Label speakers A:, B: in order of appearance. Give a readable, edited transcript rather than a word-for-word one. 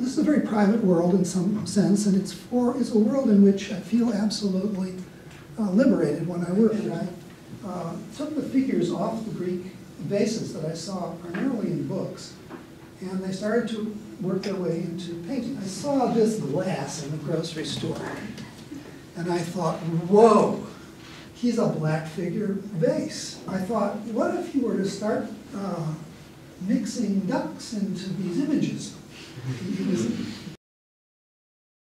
A: this is a very private world in some sense, and it's a world in which I feel absolutely liberated when I work. And I took the figures off the Greek vases that I saw primarily in books, and they started to work their way into painting. I saw this glass in the grocery store, and I thought, whoa, he's a black figure vase. I thought, what if you were to start mixing ducks into these images?